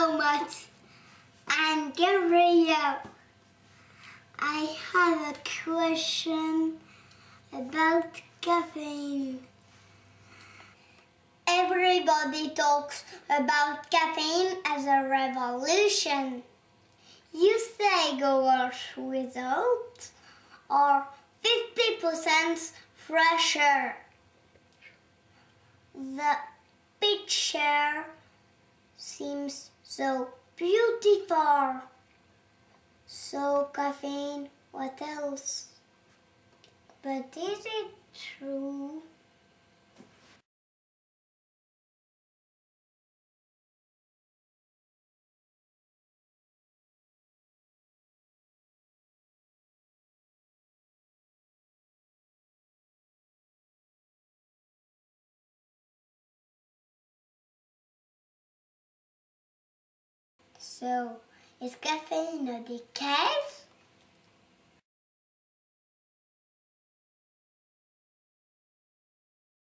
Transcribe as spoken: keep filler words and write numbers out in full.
so much. I'm Gabriel. I have a question about caffeine. Everybody talks about caffeine as a revolution. You say go wash without or fifty percent fresher. The picture seems so beautiful. So caffeine, what else? But is it true? So, is caffeine a decaf?